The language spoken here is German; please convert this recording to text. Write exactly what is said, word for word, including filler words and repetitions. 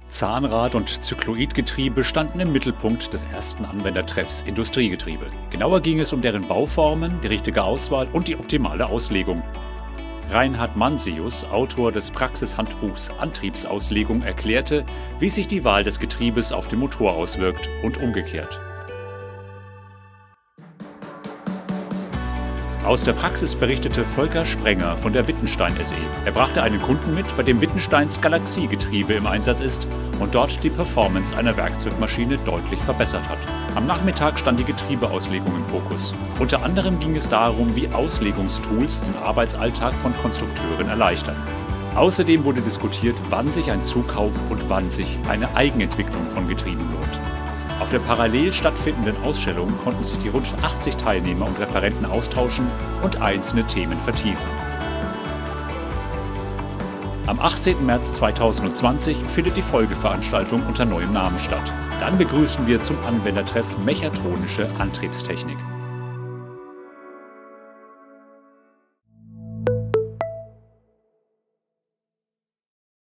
Zahnrad- und Zykloidgetriebe standen im Mittelpunkt des ersten Anwendertreffs Industriegetriebe. Genauer ging es um deren Bauformen, die richtige Auswahl und die optimale Auslegung. Reinhard Mansius, Autor des Praxishandbuchs Antriebsauslegung, erklärte, wie sich die Wahl des Getriebes auf den Motor auswirkt und umgekehrt. Aus der Praxis berichtete Volker Sprenger von der Wittenstein S E. Er brachte einen Kunden mit, bei dem Wittensteins Galaxie-Getriebe im Einsatz ist und dort die Performance einer Werkzeugmaschine deutlich verbessert hat. Am Nachmittag stand die Getriebeauslegung im Fokus. Unter anderem ging es darum, wie Auslegungstools den Arbeitsalltag von Konstrukteuren erleichtern. Außerdem wurde diskutiert, wann sich ein Zukauf und wann sich eine Eigenentwicklung von Getrieben lohnt. Auf der parallel stattfindenden Ausstellung konnten sich die rund achtzig Teilnehmer und Referenten austauschen und einzelne Themen vertiefen. Am achtzehnten März zweitausendzwanzig findet die Folgeveranstaltung unter neuem Namen statt. Dann begrüßen wir zum Anwendertreff Mechatronische Antriebstechnik.